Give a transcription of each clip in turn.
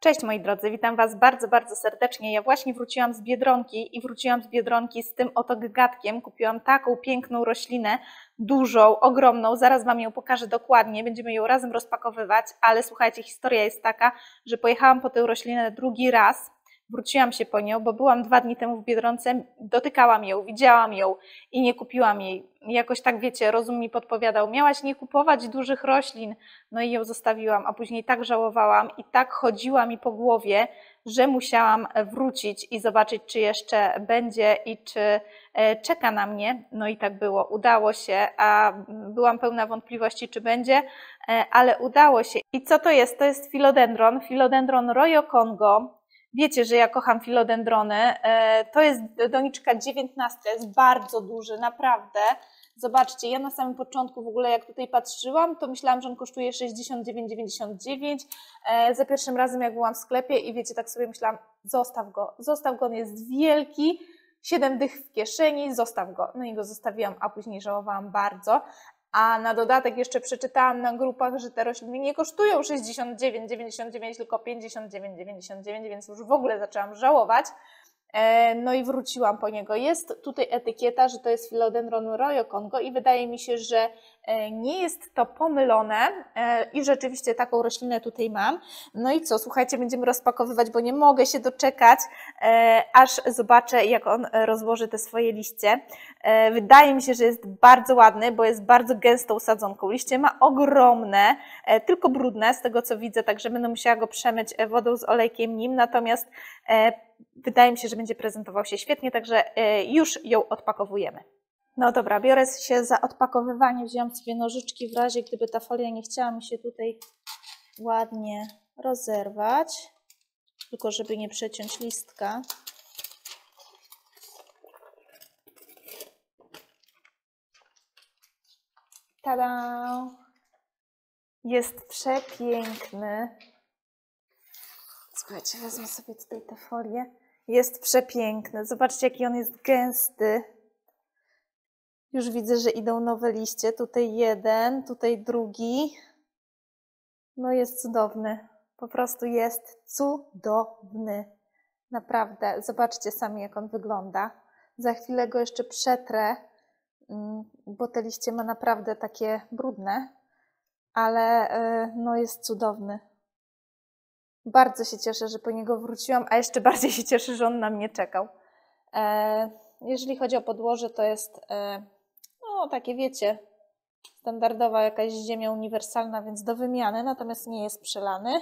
Cześć moi drodzy, witam Was bardzo, bardzo serdecznie. Ja właśnie wróciłam z Biedronki z tym oto gagatkiem. Kupiłam taką piękną roślinę, dużą, ogromną. Zaraz Wam ją pokażę dokładnie, będziemy ją razem rozpakowywać, ale słuchajcie, historia jest taka, że pojechałam po tę roślinę drugi raz. Wróciłam się po nią, bo byłam 2 dni temu w Biedronce, dotykałam ją, widziałam ją i nie kupiłam jej. Jakoś tak wiecie, rozum mi podpowiadał, miałaś nie kupować dużych roślin, no i ją zostawiłam, a później tak żałowałam i tak chodziła mi po głowie, że musiałam wrócić i zobaczyć, czy jeszcze będzie i czy czeka na mnie. No i tak było, udało się, a byłam pełna wątpliwości, czy będzie, ale udało się. I co to jest? To jest filodendron Royo Congo. Wiecie, że ja kocham filodendrony. To jest doniczka 19, jest bardzo duży, naprawdę. Zobaczcie, ja na samym początku w ogóle jak tutaj patrzyłam, to myślałam, że on kosztuje 69,99. Za pierwszym razem jak byłam w sklepie i wiecie, tak sobie myślałam, zostaw go, on jest wielki, 7 dych w kieszeni, zostaw go. No i go zostawiłam, a później żałowałam bardzo. A na dodatek jeszcze przeczytałam na grupach, że te rośliny nie kosztują 69,99, tylko 59,99, więc już w ogóle zaczęłam żałować. No i wróciłam po niego. Jest tutaj etykieta, że to jest filodendron Royo Congo i wydaje mi się, że nie jest to pomylone i rzeczywiście taką roślinę tutaj mam. No i co, słuchajcie, będziemy rozpakowywać, bo nie mogę się doczekać, aż zobaczę, jak on rozłoży te swoje liście. Wydaje mi się, że jest bardzo ładny, bo jest bardzo gęstą sadzonką. Liście ma ogromne, tylko brudne z tego co widzę, także będę musiała go przemyć wodą z olejkiem nim, natomiast wydaje mi się, że będzie prezentował się świetnie, także już ją odpakowujemy. No dobra, biorę się za odpakowywanie, wziąłam sobie nożyczki w razie, gdyby ta folia nie chciała mi się tutaj ładnie rozerwać, tylko żeby nie przeciąć listka. Tada! Jest przepiękny. Słuchajcie, wezmę sobie tutaj tę folię. Jest przepiękny. Zobaczcie, jaki on jest gęsty. Już widzę, że idą nowe liście. Tutaj jeden, tutaj drugi. No jest cudowny. Po prostu jest cudowny. Naprawdę. Zobaczcie sami, jak on wygląda. Za chwilę go jeszcze przetrę, bo te liście ma naprawdę takie brudne. Ale no jest cudowny. Bardzo się cieszę, że po niego wróciłam, a jeszcze bardziej się cieszę, że on na mnie czekał. Jeżeli chodzi o podłoże, to jest no takie wiecie, standardowa jakaś ziemia uniwersalna, więc do wymiany, natomiast nie jest przelany.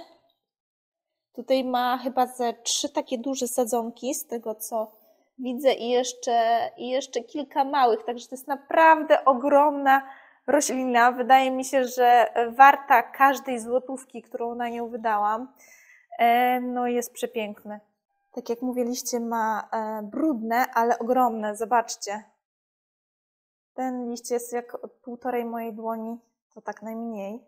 Tutaj ma chyba ze 3 takie duże sadzonki, z tego co widzę i jeszcze kilka małych, także to jest naprawdę ogromna roślina. Wydaje mi się, że warta każdej złotówki, którą na nią wydałam. No jest przepiękny. Tak jak mówię, liście ma brudne, ale ogromne. Zobaczcie. Ten liść jest jak 1,5 mojej dłoni, to tak najmniej.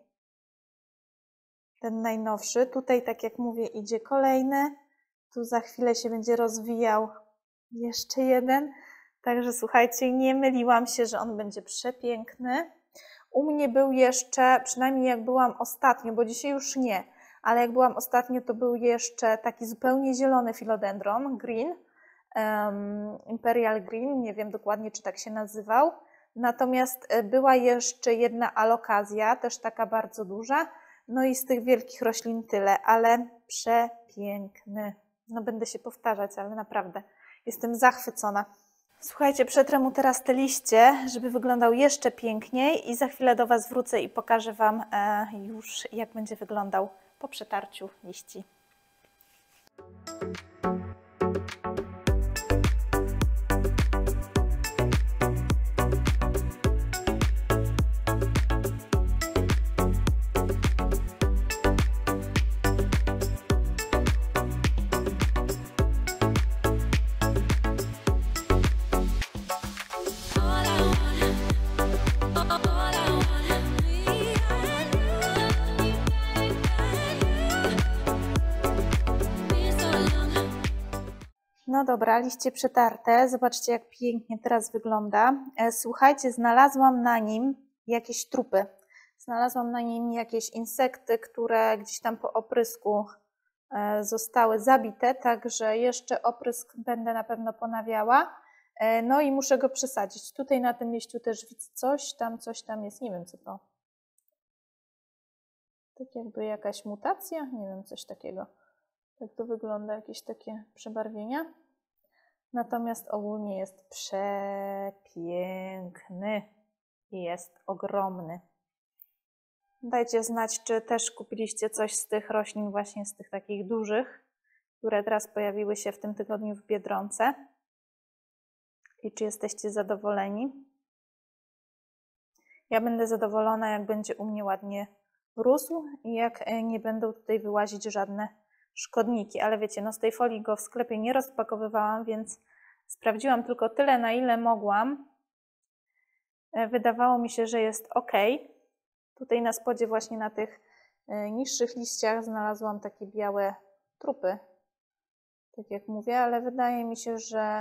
Ten najnowszy. Tutaj, tak jak mówię, idzie kolejny. Tu za chwilę się będzie rozwijał jeszcze jeden. Także słuchajcie, nie myliłam się, że on będzie przepiękny. U mnie był jeszcze, przynajmniej jak byłam ostatnio, bo dzisiaj już nie, ale jak byłam ostatnio, to był jeszcze taki zupełnie zielony filodendron, green, Imperial Green, nie wiem dokładnie, czy tak się nazywał. Natomiast była jeszcze jedna alokazja, też taka bardzo duża. No i z tych wielkich roślin tyle, ale przepiękny. No będę się powtarzać, ale naprawdę jestem zachwycona. Słuchajcie, przetrę mu teraz te liście, żeby wyglądał jeszcze piękniej i za chwilę do Was wrócę i pokażę Wam już, jak będzie wyglądał po przetarciu liści. No dobra, liście przetarte. Zobaczcie, jak pięknie teraz wygląda. Słuchajcie, znalazłam na nim jakieś trupy. Znalazłam na nim jakieś insekty, które gdzieś tam po oprysku zostały zabite, także jeszcze oprysk będę na pewno ponawiała. No i muszę go przesadzić. Tutaj na tym liściu też widzę coś tam jest, nie wiem co to. Tak jakby jakaś mutacja, nie wiem, coś takiego. Tak to wygląda, jakieś takie przebarwienia. Natomiast ogólnie jest przepiękny i jest ogromny. Dajcie znać, czy też kupiliście coś z tych roślin, właśnie z tych takich dużych, które teraz pojawiły się w tym tygodniu w Biedronce. I czy jesteście zadowoleni? Ja będę zadowolona, jak będzie u mnie ładnie rósł i jak nie będą tutaj wyłazić żadne szkodniki. Ale wiecie, no z tej folii go w sklepie nie rozpakowywałam, więc sprawdziłam tylko tyle, na ile mogłam. Wydawało mi się, że jest ok. Tutaj na spodzie właśnie na tych niższych liściach znalazłam takie białe trupy, tak jak mówię, ale wydaje mi się, że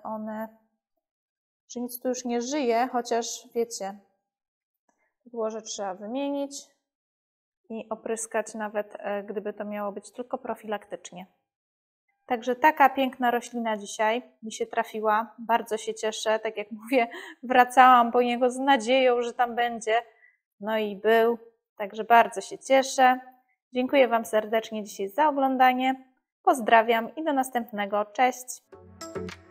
że nic tu już nie żyje, chociaż wiecie, podłoże trzeba wymienić i opryskać, nawet gdyby to miało być tylko profilaktycznie. Także taka piękna roślina dzisiaj mi się trafiła. Bardzo się cieszę. Tak jak mówię, wracałam po niego z nadzieją, że tam będzie. No i był. Także bardzo się cieszę. Dziękuję Wam serdecznie dzisiaj za oglądanie. Pozdrawiam i do następnego. Cześć!